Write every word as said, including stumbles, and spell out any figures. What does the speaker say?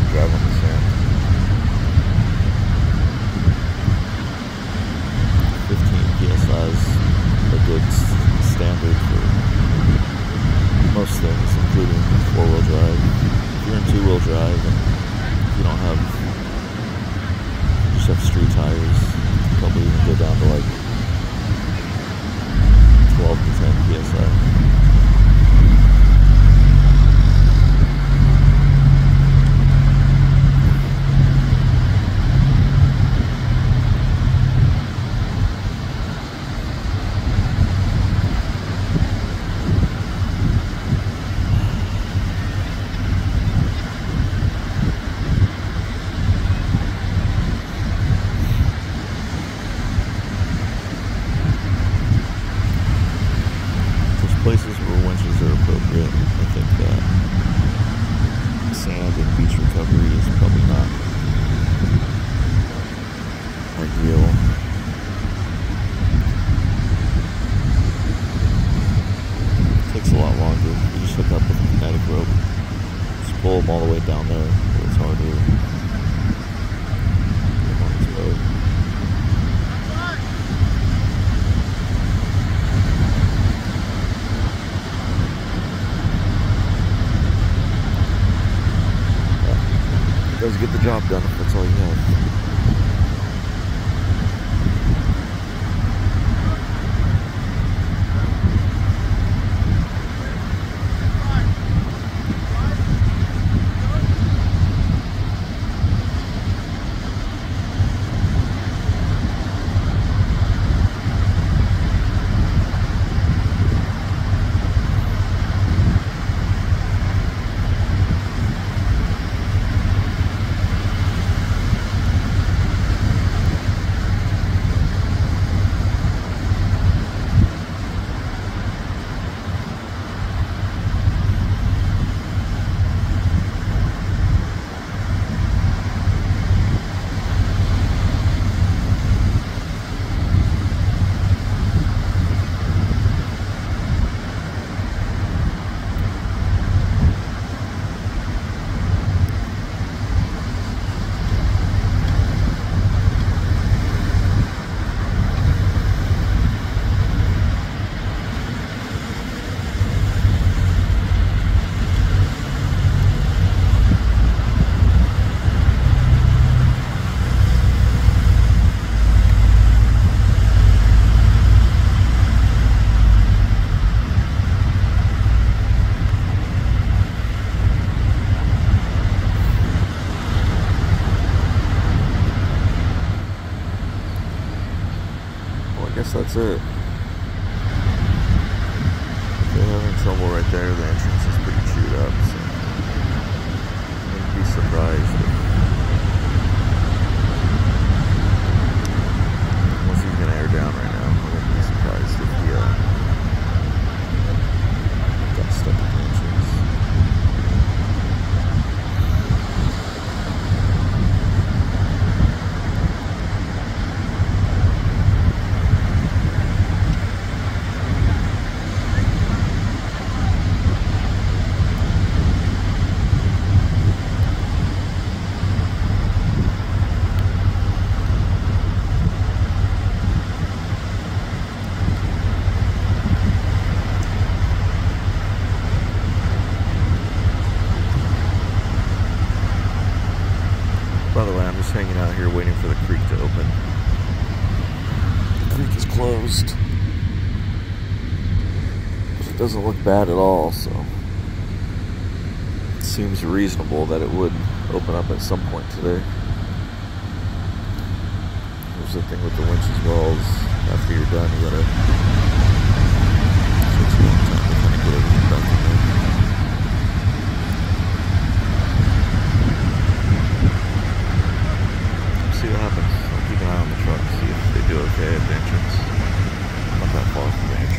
drive on the sand. fifteen P S I is a good standard for most things, including four-wheel drive. If you're in two-wheel drive and you don't have, you just have street tires, probably even go down to like twelve to ten P S I. Places where winches are appropriate. I think that sand and beach recovery is probably not ideal. It takes a lot longer. You just hook up with a kinetic rope. Just pull them all the way down there where it's harder. Get them on this boat. Does get the job done if that's all you have. I guess that's it. If they're having trouble right there, the entrance is pretty chewed up, so I'd be surprised if, unless he's gonna air down right now, I wouldn't be surprised if he uh, got stuck in the entrance. By the way, I'm just hanging out here waiting for the creek to open. The creek is closed. It doesn't look bad at all, so it seems reasonable that it would open up at some point today. There's the thing with the winch as well, is after you're done, you gotta take a long time to kind of get everything back in there. See what happens. I'll keep an eye on the truck, see if they do okay at the entrance. I'm not that far from the entrance.